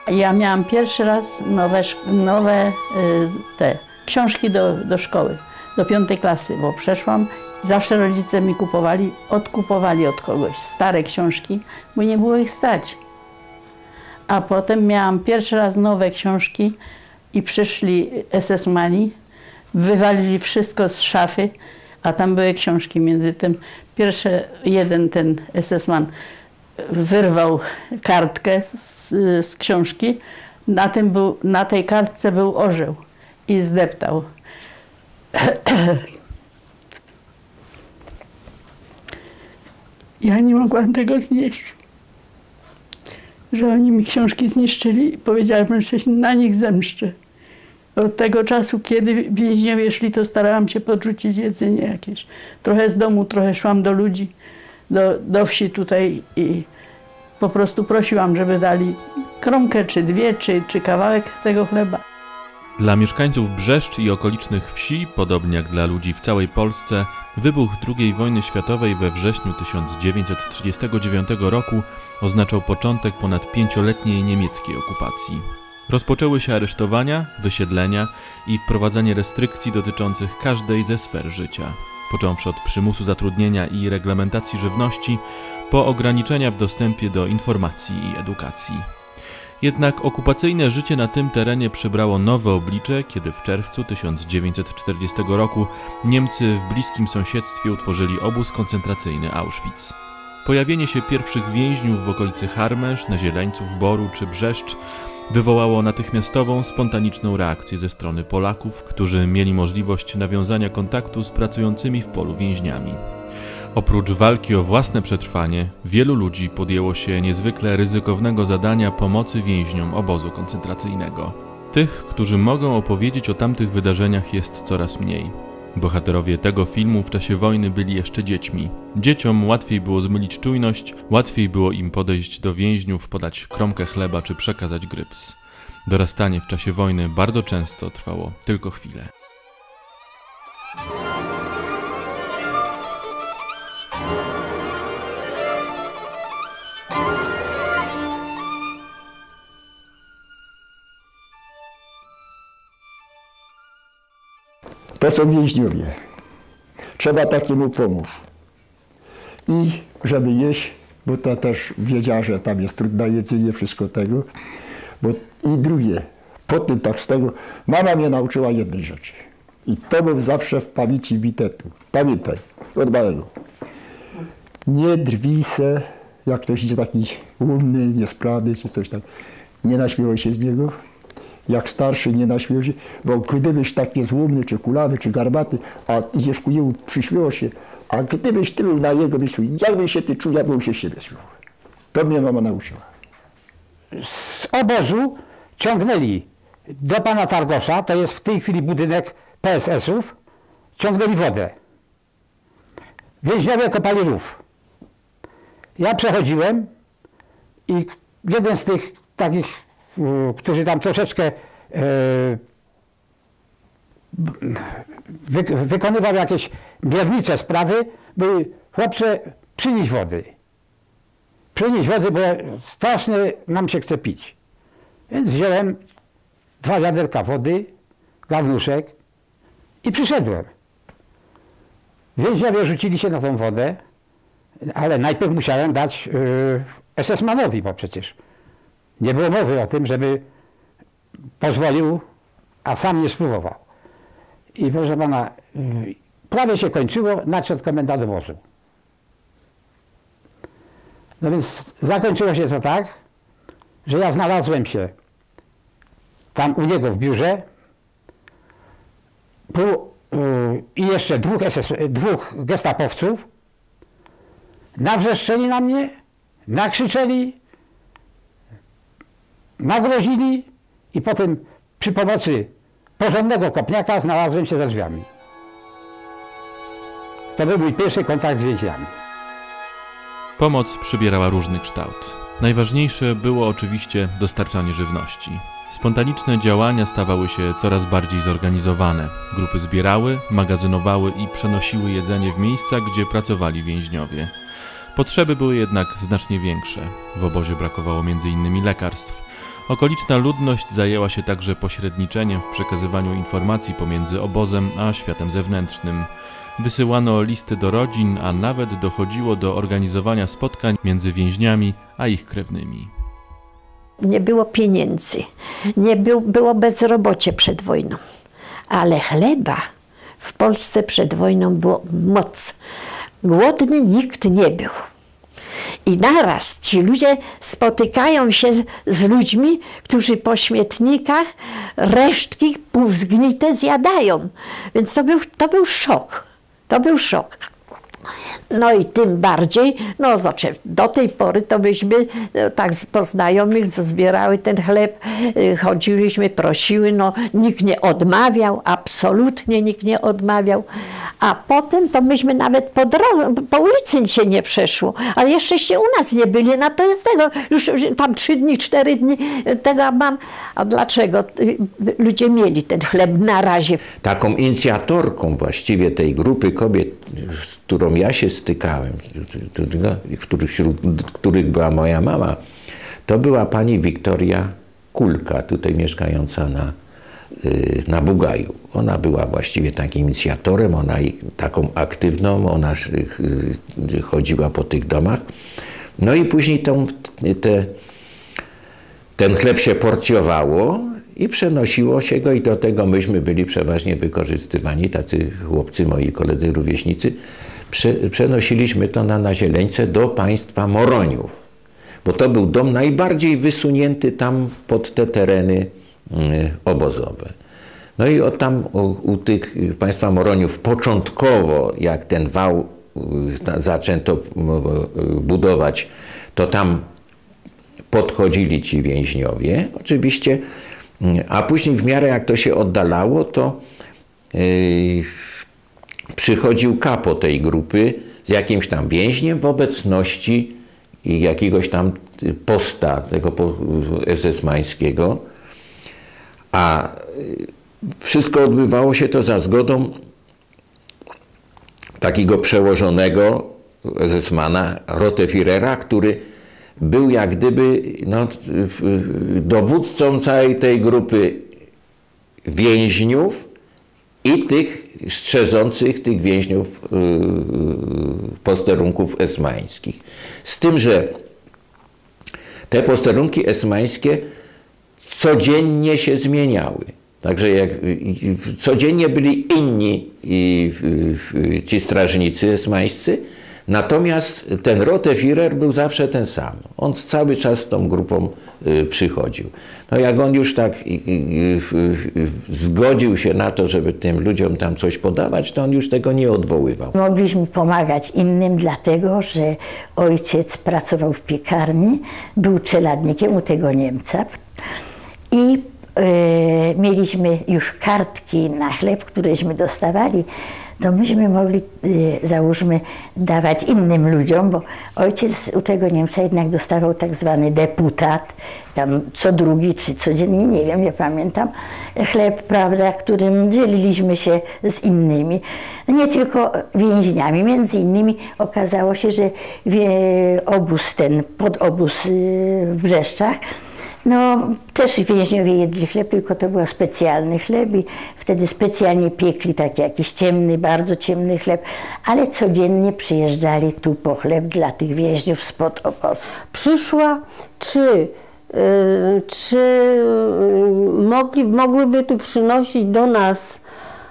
Ja miałam pierwszy raz nowe te książki do szkoły, do 5. klasy, bo przeszłam. Zawsze rodzice mi odkupowali od kogoś stare książki, bo nie było ich stać. A potem miałam pierwszy raz nowe książki i przyszli SS-mani, wywalili wszystko z szafy, a tam były książki. Między tym jeden ten SS-man wyrwał kartkę z książki, na tej kartce był orzeł i zdeptał. Ja nie mogłam tego znieść, że oni mi książki zniszczyli i powiedziałam, że się na nich zemszczę. Od tego czasu, kiedy więźniowie szli, to starałam się podrzucić jedzenie jakieś. Trochę z domu, trochę szłam do ludzi, do wsi tutaj i po prostu prosiłam, żeby dali kromkę, czy dwie, czy kawałek tego chleba. Dla mieszkańców Brzeszcz i okolicznych wsi, podobnie jak dla ludzi w całej Polsce, wybuch II wojny światowej we wrześniu 1939 roku oznaczał początek ponad 5-letniej niemieckiej okupacji. Rozpoczęły się aresztowania, wysiedlenia i wprowadzanie restrykcji dotyczących każdej ze sfer życia. Począwszy od przymusu zatrudnienia i reglamentacji żywności, po ograniczenia w dostępie do informacji i edukacji. Jednak okupacyjne życie na tym terenie przybrało nowe oblicze, kiedy w czerwcu 1940 roku Niemcy w bliskim sąsiedztwie utworzyli obóz koncentracyjny Auschwitz. Pojawienie się pierwszych więźniów w okolicy Harmesz, Nazieleńców, Boru czy Brzeszcz wywołało natychmiastową, spontaniczną reakcję ze strony Polaków, którzy mieli możliwość nawiązania kontaktu z pracującymi w polu więźniami. Oprócz walki o własne przetrwanie, wielu ludzi podjęło się niezwykle ryzykownego zadania pomocy więźniom obozu koncentracyjnego. Tych, którzy mogą opowiedzieć o tamtych wydarzeniach, jest coraz mniej. Bohaterowie tego filmu w czasie wojny byli jeszcze dziećmi. Dzieciom łatwiej było zmylić czujność, łatwiej było im podejść do więźniów, podać kromkę chleba czy przekazać gryps. Dorastanie w czasie wojny bardzo często trwało tylko chwilę. To są więźniowie. Trzeba takiemu pomóc. I żeby jeść, bo to też wiedziała, że tam jest trudne jedzenie, wszystko tego. I drugie, po tym tak z tego, mama mnie nauczyła jednej rzeczy. I to był zawsze w pamięci bite tu. Pamiętaj, od małego. Nie drwij se, jak ktoś idzie taki umny, niesprawny czy coś tak. Nie naśmiewaj się z niego. Jak starszy nie naśmiał się, bo gdybyś tak niezłomny, czy kulawy, czy garbaty, a idziesz ku niemu, przyśmiewał się, a gdybyś ty był na jego miejscu, jakby się ty czuł, ja bym się siebie czuł. To mnie mama nauczyła. Z obozu ciągnęli do pana Targosza, to jest w tej chwili budynek PSS-ów, ciągnęli wodę. Więźniowie kopali rów. Ja przechodziłem i jeden z tych takich, którzy tam troszeczkę wykonywał jakieś miernicze sprawy, były: chłopcze, przynieś wody. Przynieś wody, bo strasznie nam się chce pić. Więc wziąłem 2 wiaderka wody, garnuszek i przyszedłem. Więźniowie rzucili się na tą wodę, ale najpierw musiałem dać SS-manowi, bo przecież nie było mowy o tym, żeby pozwolił, a sam nie spróbował. I proszę pana, prawie się kończyło, nadszedł komendant obozu. No więc zakończyło się to tak, że ja znalazłem się tam u niego w biurze i jeszcze 2 gestapowców nawrzeszczeli na mnie, nakrzyczeli, nagrozili i potem przy pomocy porządnego kopniaka znalazłem się za drzwiami. To był mój pierwszy kontakt z więźniami. Pomoc przybierała różny kształt. Najważniejsze było oczywiście dostarczanie żywności. Spontaniczne działania stawały się coraz bardziej zorganizowane. Grupy zbierały, magazynowały i przenosiły jedzenie w miejsca, gdzie pracowali więźniowie. Potrzeby były jednak znacznie większe. W obozie brakowało m.in. lekarstw. Okoliczna ludność zajęła się także pośredniczeniem w przekazywaniu informacji pomiędzy obozem a światem zewnętrznym. Wysyłano listy do rodzin, a nawet dochodziło do organizowania spotkań między więźniami a ich krewnymi. Nie było pieniędzy, było bezrobocie przed wojną, ale chleba w Polsce przed wojną było moc. Głodny nikt nie był. I naraz ci ludzie spotykają się z ludźmi, którzy po śmietnikach resztki półzgnite zjadają. Więc to był szok. To był szok. No i tym bardziej, no do tej pory to myśmy tak po znajomych, co zbierały ten chleb, chodziliśmy, prosiły, no nikt nie odmawiał, absolutnie nikt nie odmawiał. A potem to myśmy nawet po ulicy się nie przeszło, ale jeszcze u nas nie byli, no to jest tego, już tam 3 dni, 4 dni tego mam. A dlaczego? Ludzie mieli ten chleb na razie. Taką inicjatorką właściwie tej grupy kobiet, z którą ja się stykałem, wśród których była moja mama, to była pani Wiktoria Kulka, tutaj mieszkająca na Bugaju. Ona była właściwie takim inicjatorem, ona taką aktywną, ona chodziła po tych domach. No i później ten chleb się porcjowało i przenosiło się go i do tego myśmy byli przeważnie wykorzystywani, tacy chłopcy, moi koledzy, rówieśnicy. Przenosiliśmy to na Nazieleńce do państwa Moroniów, bo to był dom najbardziej wysunięty tam pod te tereny obozowe. No i u tych państwa Moroniów początkowo, jak ten wał zaczęto budować, to tam podchodzili ci więźniowie, oczywiście, a później w miarę jak to się oddalało, to przychodził kapo tej grupy z jakimś tam więźniem w obecności jakiegoś tam posta tego esesmańskiego, a wszystko odbywało się to za zgodą takiego przełożonego esesmana Roteführera, który był jak gdyby dowódcą całej tej grupy więźniów i tych strzeżących tych więźniów posterunków esmańskich. Z tym, że te posterunki esmańskie codziennie się zmieniały. Także codziennie byli inni ci strażnicy esmańscy, natomiast ten Roteführer był zawsze ten sam. On cały czas z tą grupą przychodził. No jak on już tak zgodził się na to, żeby tym ludziom tam coś podawać, to on już tego nie odwoływał. Mogliśmy pomagać innym, dlatego że ojciec pracował w piekarni, był czeladnikiem u tego Niemca i mieliśmy już kartki na chleb, któreśmy dostawali, to myśmy mogli, załóżmy, dawać innym ludziom, bo ojciec u tego Niemca jednak dostawał tak zwany deputat, tam co drugi czy codziennie, nie wiem, nie pamiętam, chleb, prawda, którym dzieliliśmy się z innymi, nie tylko więźniami. Między innymi okazało się, że obóz ten, podobóz w Brzeszczach, no też więźniowie jedli chleb, tylko to był specjalny chleb i wtedy specjalnie piekli taki jakiś ciemny, bardzo ciemny chleb, ale codziennie przyjeżdżali tu po chleb dla tych więźniów spod obozu. Przyszła, czy mogłyby tu przynosić do nas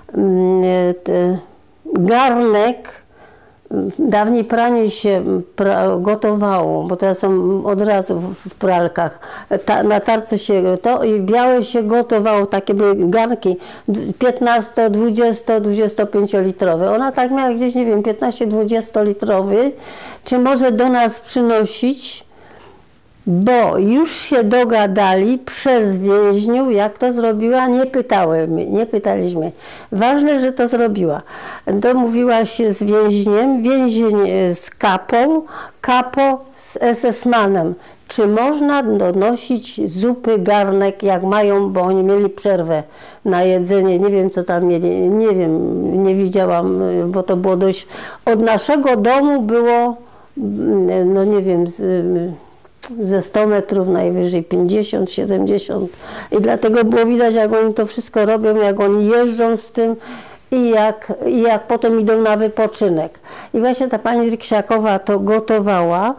garnek. Dawniej pranie się gotowało, bo teraz są od razu w pralkach. Na tarce się to i białe się gotowało, takie były garnki 15, 20, 25 litrowe. Ona tak miała gdzieś, nie wiem, 15-20 litrowy. Czy może do nas przynosić? Bo już się dogadali przez więźniów, jak to zrobiła, nie pytaliśmy. Ważne, że to zrobiła. Domówiła się z więźniem, więzień z kapą, kapo z SS-manem. Czy można donosić zupy, garnek, jak mają, bo oni mieli przerwę na jedzenie. Nie wiem, co tam mieli, nie wiem, nie widziałam, bo to było dość... Od naszego domu było, no nie wiem, ze 100 metrów, najwyżej 50, 70. I dlatego było widać, jak oni to wszystko robią, jak oni jeżdżą z tym i jak potem idą na wypoczynek. I właśnie ta pani Ryksiakowa to gotowała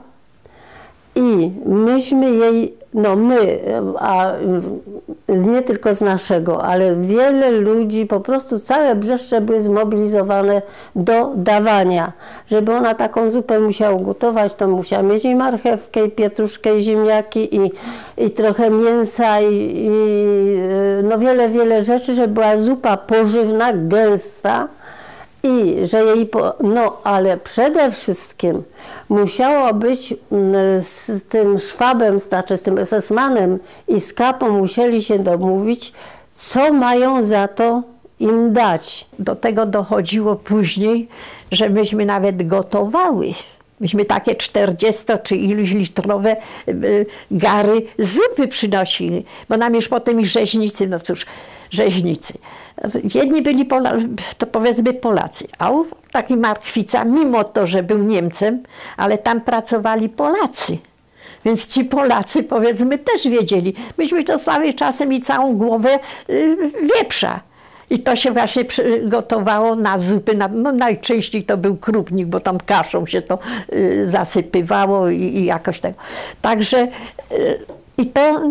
i myśmy jej, no my, a nie tylko z naszego, ale wiele ludzi, po prostu całe Brzeszcze były zmobilizowane do dawania. Żeby ona taką zupę musiała ugotować, to musiała mieć i marchewkę, i pietruszkę, i ziemniaki, i trochę mięsa, i no wiele rzeczy, żeby była zupa pożywna, gęsta. I że jej, no ale przede wszystkim musiało być z tym Szwabem, znaczy z tym SS-manem i z kapą musieli się domówić, co mają za to im dać. Do tego dochodziło później, że myśmy nawet gotowały. Myśmy takie 40 czy iluś litrowe gary zupy przynosili, bo nam już potem i rzeźnicy, no cóż, rzeźnicy. Jedni byli to powiedzmy Polacy, a taki Markwica, mimo to, że był Niemcem, ale tam pracowali Polacy. Więc ci Polacy, powiedzmy, też wiedzieli. Myśmy dostali czasem i całą głowę wieprza. I to się właśnie gotowało na zupy, no najczęściej to był krupnik, bo tam kaszą się to zasypywało i jakoś tak. Także i to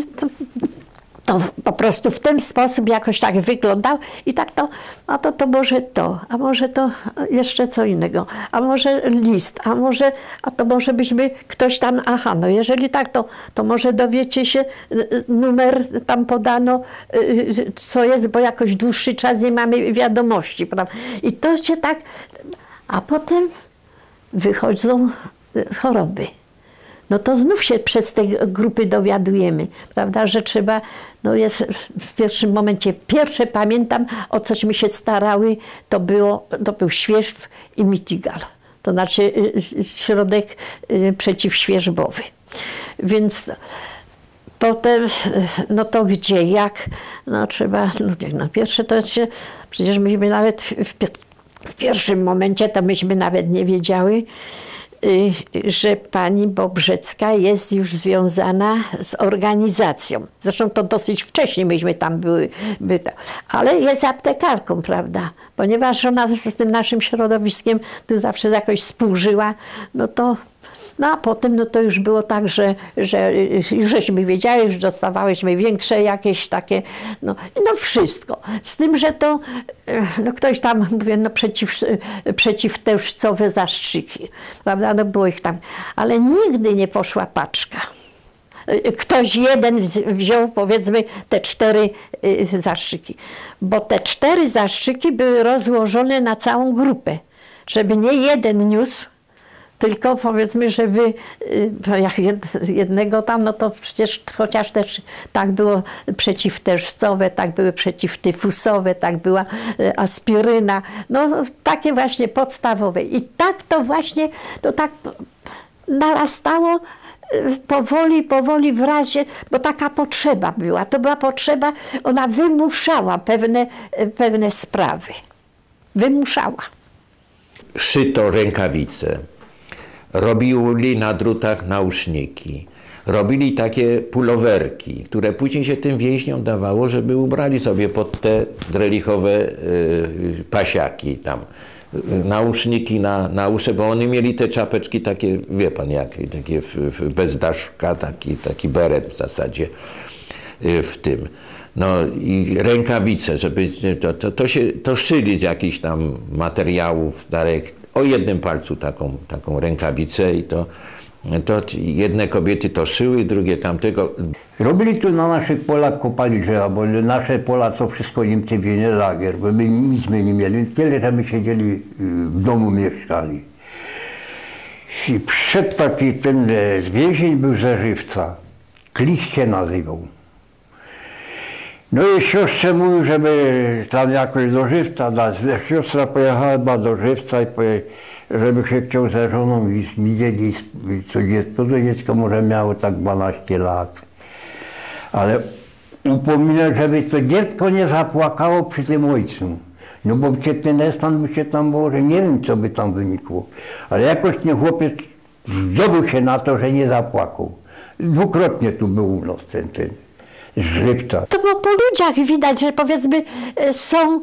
po prostu w ten sposób jakoś tak wyglądał i tak to, a to może to, a może to jeszcze co innego, a może list, a to może byśmy ktoś tam, aha, no jeżeli tak, to może dowiecie się, numer tam podano, co jest, bo jakoś dłuższy czas nie mamy wiadomości, prawda? I to się tak, a potem wychodzą choroby. No to znów się przez te grupy dowiadujemy, prawda, że trzeba, no jest w pierwszym momencie, pierwsze pamiętam, o cośmy się starały, to był świerzb i mitigal, to znaczy środek przeciwświerzbowy. Więc potem, no to gdzie, jak, no trzeba, no pierwsze to się, przecież myśmy nawet w pierwszym momencie to myśmy nawet nie wiedziały, że pani Bobrzecka jest już związana z organizacją. Zresztą to dosyć wcześnie myśmy tam były, ale jest aptekarką, prawda? Ponieważ ona z tym naszym środowiskiem tu zawsze jakoś współżyła, no a potem no to już było tak, że już żeśmy wiedzieli, już dostawałyśmy większe jakieś takie, no wszystko. Z tym, że to no ktoś tam, mówię, no przeciwtężcowe zastrzyki, prawda, no było ich tam, ale nigdy nie poszła paczka. Ktoś jeden wziął, powiedzmy, te 4 zastrzyki, bo te 4 zastrzyki były rozłożone na całą grupę, żeby nie jeden niósł, tylko powiedzmy, żeby jak jednego tam, no to przecież chociaż też tak było przeciwtężcowe, tak były przeciwtyfusowe, tak była aspiryna, no takie właśnie podstawowe. I tak to właśnie, to tak narastało powoli w razie, bo taka potrzeba była. To była potrzeba, ona wymuszała pewne sprawy. Wymuszała. Szyto rękawice. Robili na drutach nauszniki, robili takie pulowerki, które później się tym więźniom dawało, żeby ubrali sobie pod te drelichowe pasiaki tam. Nauszniki na uszy, bo oni mieli te czapeczki takie, wie pan jakie, takie bez daszka, taki beret w zasadzie w tym. No i rękawice, żeby to szyli z jakichś tam materiałów, o jednym palcu taką rękawicę i to jedne kobiety to szyły, drugie tamtego. Robili tu na naszych polach, kopali drzewa, bo nasze pola to wszystko Niemcy wzięli lagier, bo my nic my nie mieli, tyle, że my siedzieli w domu, mieszkali. I przyszedł taki ten więzień, był ze Żywca, Kliś się nazywał. No i siostrze mówił, żeby tam jakoś do Żywca dać. Siostra pojechała chyba do Żywca i żeby się chciał ze żoną widzieć, to dziecko może miało tak 12 lat. Ale upominał, żeby to dziecko nie zapłakało przy tym ojcu. No bo ten espan by się tam może, nie wiem co by tam wynikło. Ale jakoś ten chłopiec zdobył się na to, że nie zapłakał. Dwukrotnie tu był u nas ten Żywca. To było po ludziach widać, że powiedzmy są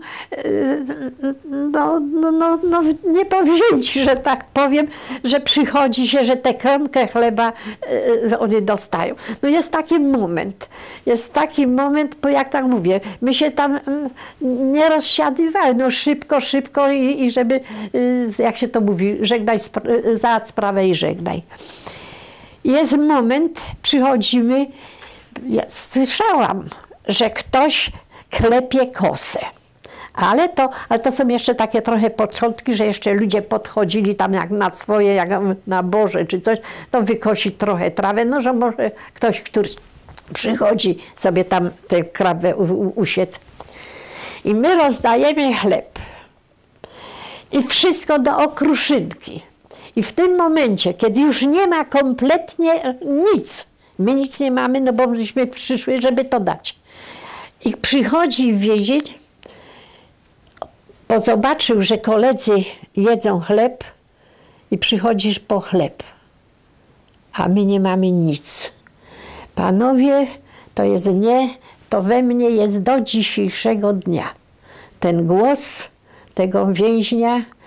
niepowzięci, że tak powiem, że przychodzi się, że tę kromkę chleba oni dostają. No jest taki moment, bo jak tak mówię, my się tam nie rozsiadywali, no szybko i żeby, jak się to mówi, żegnaj, załatw sprawę i żegnaj. Jest moment, przychodzimy, ja słyszałam, że ktoś klepie kosę. Ale to są jeszcze takie trochę początki, że jeszcze ludzie podchodzili tam jak na swoje, jak na Boże czy coś, to wykosi trochę trawę, no że może ktoś, który przychodzi sobie tam tę krawę usiec. I my rozdajemy chleb. I wszystko do okruszynki. I w tym momencie, kiedy już nie ma kompletnie nic, my nic nie mamy, no bo myśmy przyszły, żeby to dać. I przychodzi wiedzieć, bo zobaczył, że koledzy jedzą chleb i przychodzisz po chleb, a my nie mamy nic. Panowie, to we mnie jest do dzisiejszego dnia. Ten głos tego więźnia